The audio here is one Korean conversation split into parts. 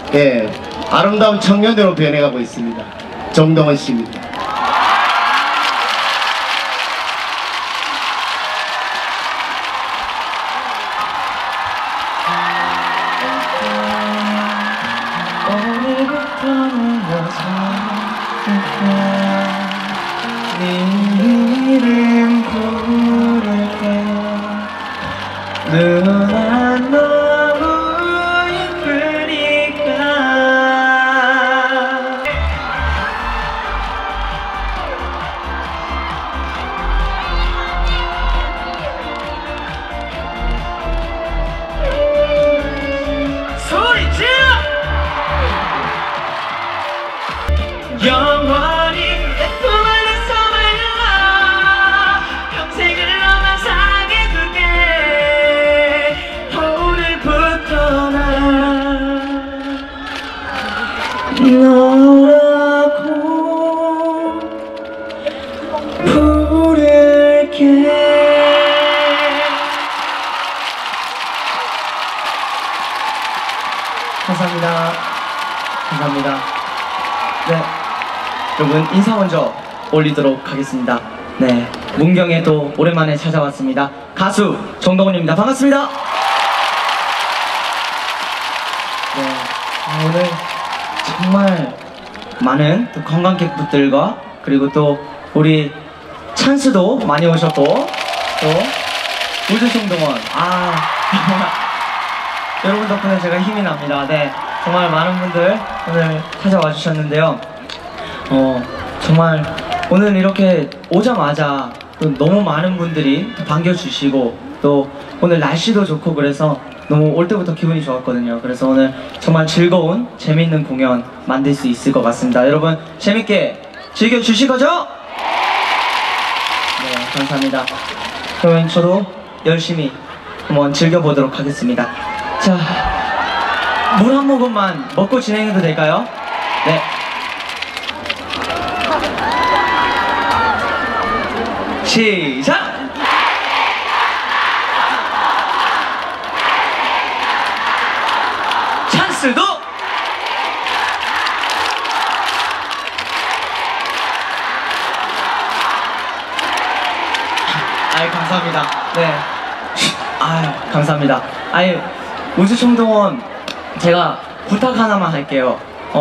예, 아름다운 청년으로 변해가고 있습니다. 정동원 씨입니다. 오늘부터는 네 이름 부를게. 누나 너무 예쁘니까. 소리 질러! 영원히 내 품 안에서 말려라. 평생을 너만 사귀어줄게. 오늘부터 난 너라고 부를게. 감사합니다. 감사합니다. 네, 여러분 인사 먼저 올리도록 하겠습니다. 네, 문경에 또 오랜만에 찾아왔습니다. 가수 정동원입니다. 반갑습니다. 네, 오늘 정말 많은 또 관광객분들과 그리고 또 우리 찬스도 많이 오셨고 또 우주 정동원 여러분 덕분에 제가 힘이 납니다. 네, 정말 많은 분들 오늘 찾아와 주셨는데요. 정말 오늘 이렇게 오자마자 또 너무 많은 분들이 반겨주시고 또 오늘 날씨도 좋고 그래서 너무 올 때부터 기분이 좋았거든요. 그래서 오늘 정말 즐거운 재밌는 공연 만들 수 있을 것 같습니다. 여러분 재밌게 즐겨주실 거죠? 네, 감사합니다. 그러면 저도 열심히 한번 즐겨보도록 하겠습니다. 자, 물 한 모금만 먹고 진행해도 될까요? 네. 시작! 찬스도! 아이, 감사합니다. 네. 아이, 감사합니다. 아이, 우주청동원 제가 부탁 하나만 할게요.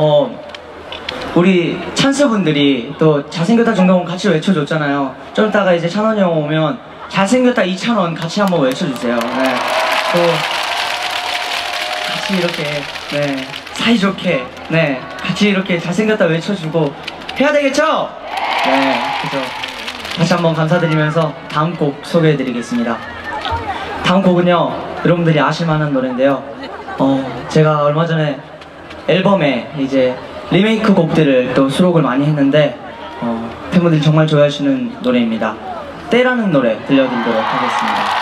우리 찬스분들이 또 잘생겼다 정동원 같이 외쳐줬잖아요. 좀 이따가 이제 찬원이 형 오면 잘생겼다 이찬원 같이 한번 외쳐주세요. 네. 또 같이 이렇게 네 사이좋게 네 같이 이렇게 잘생겼다 외쳐주고 해야 되겠죠? 네, 그죠. 다시 한번 감사드리면서 다음 곡 소개해드리겠습니다. 다음 곡은요, 여러분들이 아실만한 노래인데요. 제가 얼마 전에 앨범에 이제 리메이크 곡들을 또 수록을 많이 했는데 팬분들이 정말 좋아하시는 노래입니다. 때라는 노래 들려드리도록 하겠습니다.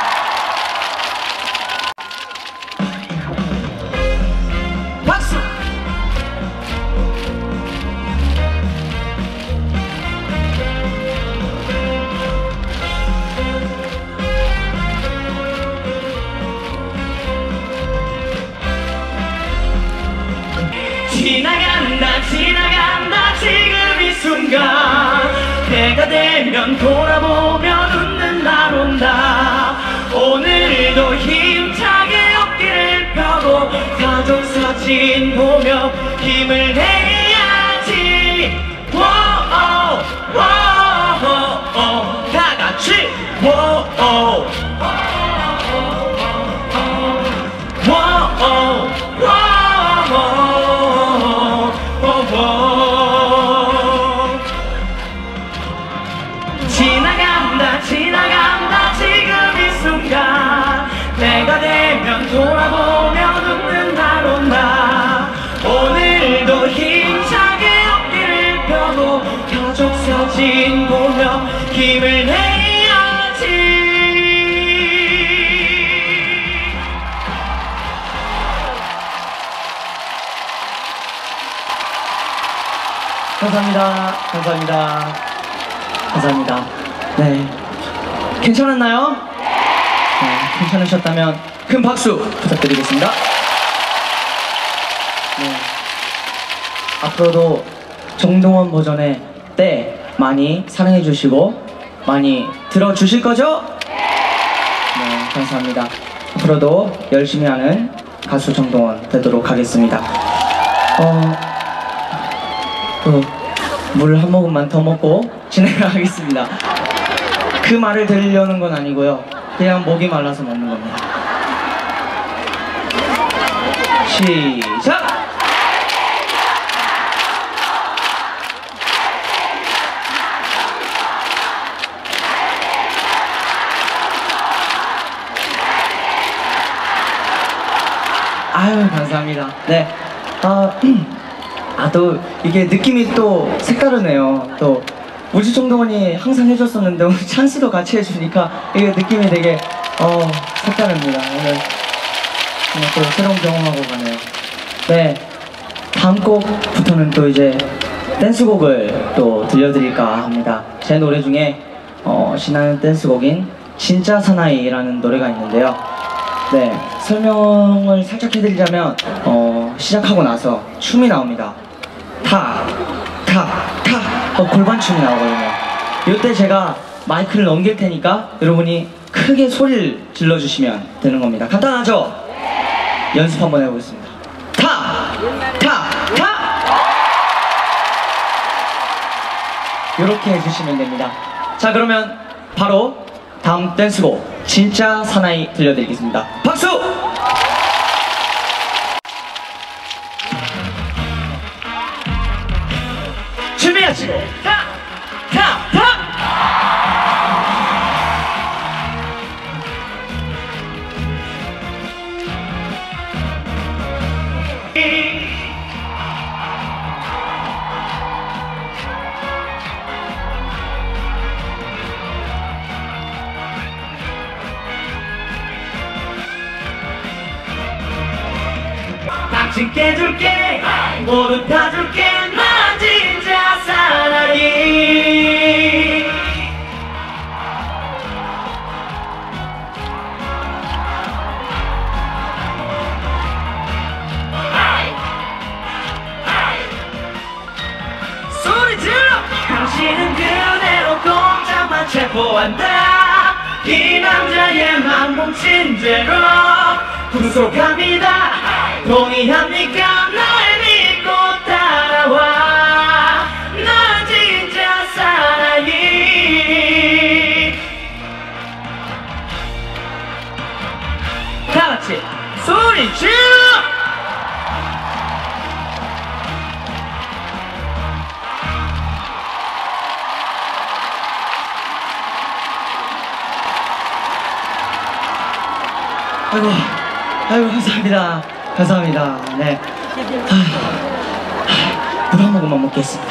박수! 지나간다 지나간다 지금 이 순간 때가 되면 돌아보면 웃는 날 온다. 오늘도 힘차게 어깨를 펴고 가족사진 보며 힘을 내야지. 워어 워어 다같이 워어 워어 지나간다 지나간다 지금 이 순간 때가 되면 돌아보면 웃는 날 온다. 오늘도 힘차게 어깨를 펴고 가족사진 보며 힘을 내야지. 감사합니다. 감사합니다. 감사합니다. 네, 괜찮았나요? 네, 괜찮으셨다면 큰 박수 부탁드리겠습니다. 네. 앞으로도 정동원 버전의 때 많이 사랑해주시고 많이 들어주실 거죠? 네, 감사합니다. 앞으로도 열심히 하는 가수 정동원 되도록 하겠습니다. 또 물 한 모금만 더 먹고 진행하겠습니다. 그 말을 들으려는 건 아니고요. 그냥 목이 말라서 먹는 겁니다. 시작! 아유, 감사합니다. 네. 또 이게 느낌이 또 색다르네요. 또 우주정동원이 항상 해줬었는데 오늘 찬스도 같이 해주니까 이게 느낌이 되게 색다릅니다. 오늘 또 새로운 경험하고 가네요. 네, 다음 곡부터는 또 이제 댄스곡을 또 들려드릴까 합니다. 제 노래 중에 신나는 댄스곡인 진짜 사나이라는 노래가 있는데요. 네, 설명을 살짝 해드리자면 시작하고 나서 춤이 나옵니다. 골반춤이 나오거든요. 이때 제가 마이크를 넘길 테니까 여러분이 크게 소리를 질러주시면 되는 겁니다. 간단하죠? 연습 한번 해보겠습니다. 이렇게 해주시면 됩니다. 자, 그러면 바로 다음 댄스곡 진짜 사나이 들려드리겠습니다. 박수! 준비하시고 당신 깨줄게 모두 다 줄게 난 진짜 사나이 소리 질러 당신은 그대로 꼼짝만 체포한다 이 남자의 맘 뭉친 죄로 구속합니다 동의합니까 날 믿고 따라와 난 진짜 사나이 다같이 소리 질러 아이고 감사합니다. 감사합니다. 네. 물 한 모금만 먹겠습니다.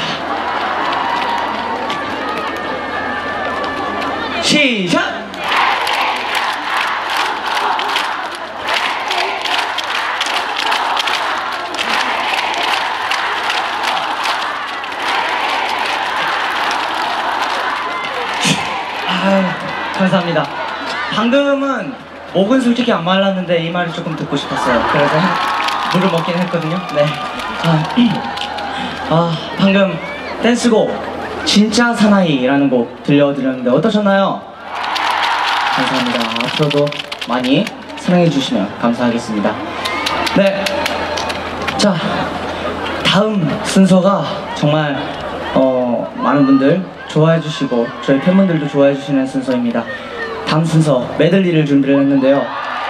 시작! 아유, 감사합니다. 방금은 목은 솔직히 안 말랐는데 이 말이 조금 듣고 싶었어요. 그래서 물을 먹긴 했거든요. 네. 방금 댄스곡 진짜 사나이라는 곡 들려드렸는데 어떠셨나요? 감사합니다. 앞으로도 많이 사랑해주시면 감사하겠습니다. 네. 자, 다음 순서가 정말 많은 분들 좋아해주시고 저희 팬분들도 좋아해주시는 순서입니다. 다음 순서 메들리를 준비를 했는데요.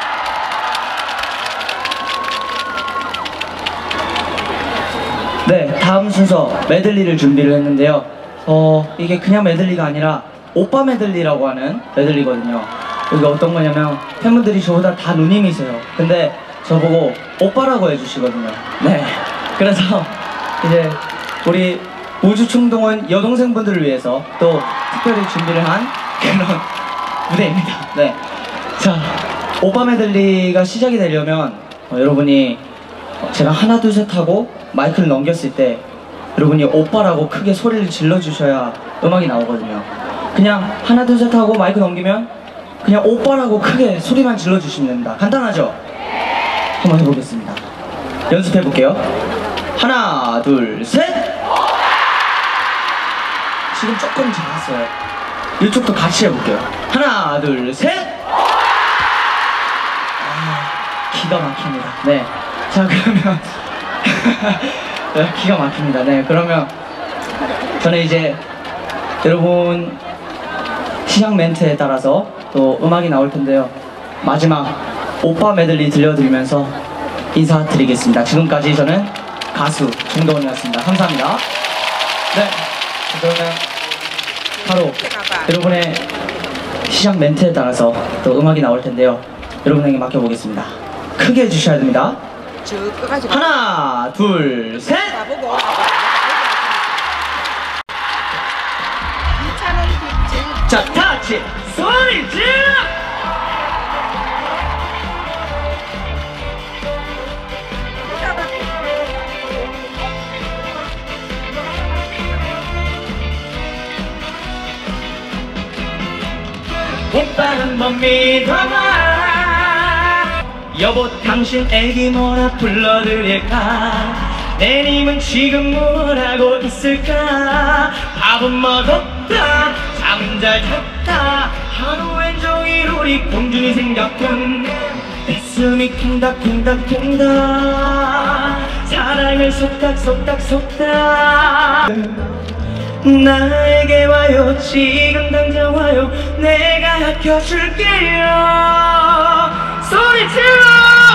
네, 다음 순서 메들리를 준비를 했는데요. 이게 그냥 메들리가 아니라 오빠 메들리라고 하는 메들리거든요. 이게 어떤 거냐면 팬분들이 저보다 다 누님이세요. 근데 저보고 오빠라고 해주시거든요. 네, 그래서 이제 우리 우주충동원 여동생분들을 위해서 또 특별히 준비를 한 그런 무대입니다. 네, 자, 오빠 메들리가 시작이 되려면 여러분이 제가 하나 둘 셋 하고 마이크를 넘겼을 때 여러분이 오빠라고 크게 소리를 질러주셔야 음악이 나오거든요. 그냥 하나 둘 셋 하고 마이크 넘기면 그냥 오빠라고 크게 소리만 질러주시면 됩니다. 간단하죠? 한번 해보겠습니다. 연습해볼게요. 하나, 둘, 셋. 지금 조금 작았어요. 이쪽도 같이 해볼게요. 하나, 둘, 셋. 기가 막힙니다. 네. 자, 그러면 네, 기가 막힙니다. 네, 그러면 저는 이제 여러분 시작 멘트에 따라서 또 음악이 나올 텐데요. 마지막 오빠 메들리 들려드리면서 인사드리겠습니다. 지금까지 저는 가수 정동원이었습니다. 감사합니다. 네, 그러면 바로 여러분의 시작 멘트에 따라서 또 음악이 나올 텐데요. 여러분에게 맡겨보겠습니다. 크게 해주셔야 됩니다. 하나, 둘, 셋! 자, 다 같이 소리 질러! 오빠는 못 믿어봐. 여보 당신 애기 뭐라 불러드릴까. 내님은 지금 뭘 하고 있을까. 밥은 먹었다 잠은 잘 잤다. 하루 왼종일 우리 공준이 생각뿐. 가슴이 콩닥콩닥콩닥. 사랑을 속닥속닥속닥. 나에게 와요 지금 당장 와요. 내가 아껴줄게요. 소리 질러!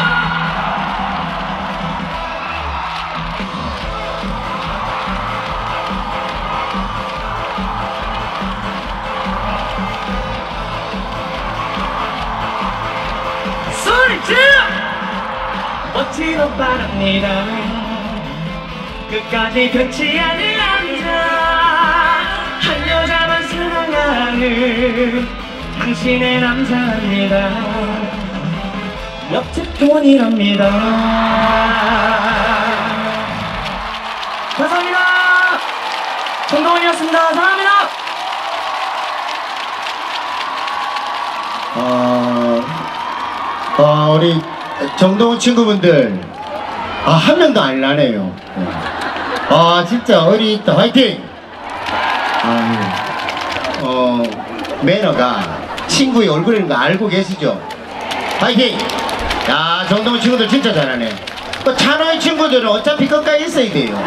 소리 질러! 멋진 오빠랍니다. 끝까지 변치 않을 남자. 한 여자만 사랑하는 당신의 남자입니다. 옆집 돈이랍니다. 감사합니다. 정동원이었습니다. 사랑합니다. 우리 정동원 친구분들, 한 명도 안 나네요. 진짜 어리있다. 화이팅! 매너가 친구의 얼굴인 거 알고 계시죠? 화이팅! 야, 정동원 친구들 진짜 잘하네. 찬호의 친구들은 어차피 끝까지 있어야 돼요.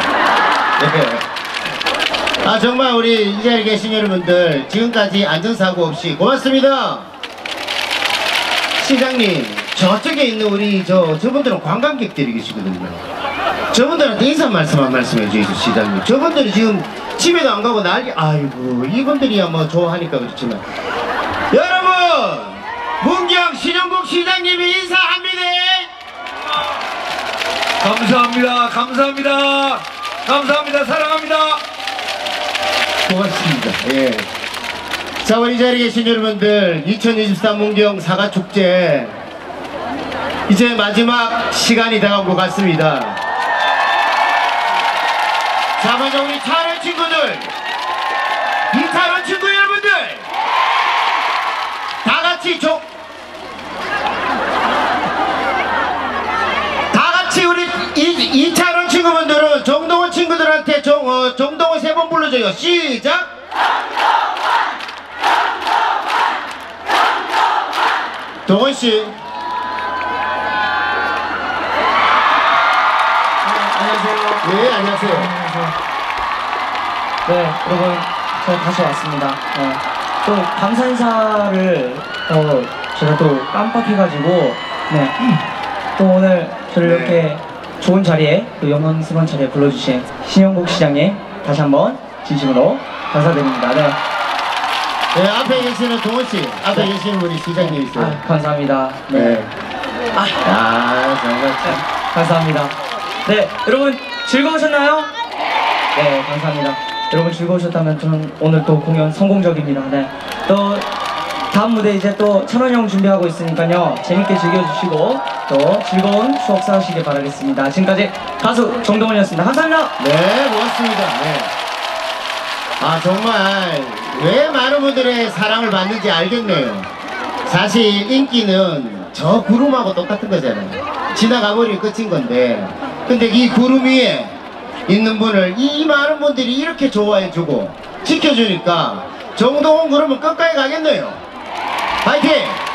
네. 정말 우리 이 자리에 계신 여러분들 지금까지 안전사고 없이 고맙습니다. 시장님, 저쪽에 있는 우리 저분들은 관광객들이 계시거든요. 저분들한테 인사 말씀 한 말씀 해주세요. 시장님, 저분들이 지금 집에도 안 가고 난리. 아이고, 이분들이야 뭐 좋아하니까 그렇지만, 여러분, 문경 신영국 시장님이 인사합니다. 감사합니다. 감사합니다. 감사합니다. 사랑합니다. 고맙습니다. 예. 자, 우리 이 자리에 계신 여러분들, 2023 문경 사과축제 이제 마지막 시간이 다가온 것 같습니다. 자, 먼저 우리 찬원 친구들, 이찬원 친구 여러분들, 다 같이 우리 이찬원 친구분들은 정동원 친구들한테 정동원 3번 불러줘요. 시작! 동원씨. 안녕하세요. 네, 안녕하세요. 네, 여러분, 저 다시 왔습니다. 또 감사 인사를 제가 또 깜빡해가지고, 네, 또 오늘 저를 네. 이렇게 좋은 자리에, 또 영광스러운 자리에 불러주신 신영국 시장님 다시 한번 진심으로 감사드립니다. 네. 네, 앞에 계시는 동원씨, 앞에 계시는 우리 시장님 있어요. 감사합니다. 네. 정말 참. 감사합니다. 네, 여러분 즐거우셨나요? 네, 감사합니다. 여러분 즐거우셨다면 저는 오늘 또 공연 성공적입니다. 네, 또 다음 무대 이제 또 찬원 형 준비하고 있으니까요. 재밌게 즐겨주시고 또 즐거운 추억 쌓으시길 바라겠습니다. 지금까지 가수 정동원이었습니다. 감사합니다. 네, 고맙습니다. 네. 정말 왜 많은 분들의 사랑을 받는지 알겠네요. 사실 인기는 저 구름하고 똑같은 거잖아요. 지나가버리면 끝인 건데, 근데 이 구름 위에 있는 분을 이 많은 분들이 이렇게 좋아해주고 지켜주니까 정동원 그러면 끝까지 가겠네요. 파이팅!